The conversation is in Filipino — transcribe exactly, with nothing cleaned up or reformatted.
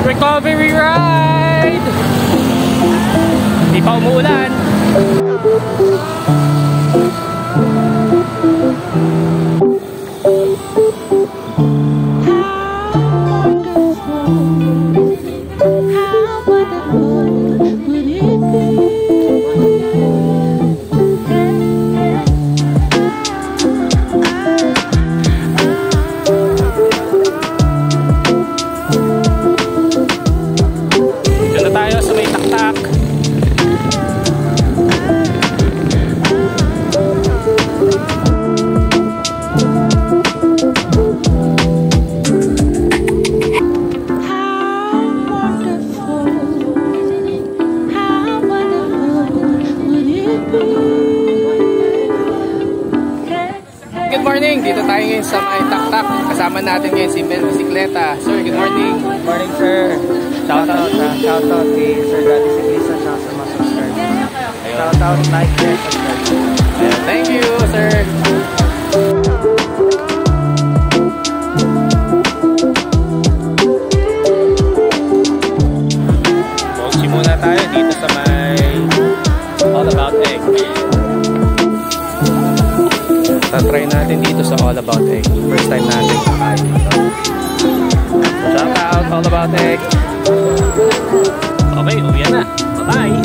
recovery ride! Hindi pa umuulan. Dito tayo sa may Taktak. Good morning! Dito tayo ngayon sa may Taktak. Kasama natin ngayon si Mel Bisikleta. Sir, good morning! Good morning, sir! Shoutout sa shoutout kay Sir Daddy Siglisa siya sa mga subscribe. Shoutout, like, share, subscribe. Thank you, sir! Boxy muna tayo dito sa may All About Egg. Tatry natin dito sa All About Egg. First time natin kakain dito. Shout out All About Egg. Okay, uwi na. Bye-bye!